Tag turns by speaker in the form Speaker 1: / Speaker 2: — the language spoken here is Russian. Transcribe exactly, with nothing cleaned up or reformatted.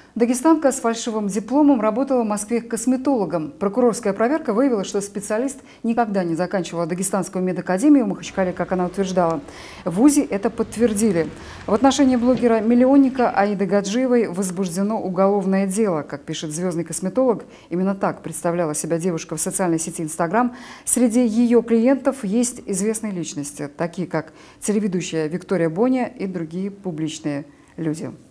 Speaker 1: Дагестанка с фальшивым дипломом работала в Москве косметологом. Прокурорская проверка выявила, что специалист никогда не заканчивала Дагестанскую медакадемию в Махачкале, как она утверждала. В вузе это подтвердили. В отношении блогера-миллионника Аиды Гаджиевой возбуждено уголовное дело. Как пишет звездный косметолог, именно так представляла себя девушка в социальной сети Инстаграм. Среди ее клиентов есть известные личности, такие как телеведущая Виктория Боня и другие публичные люди.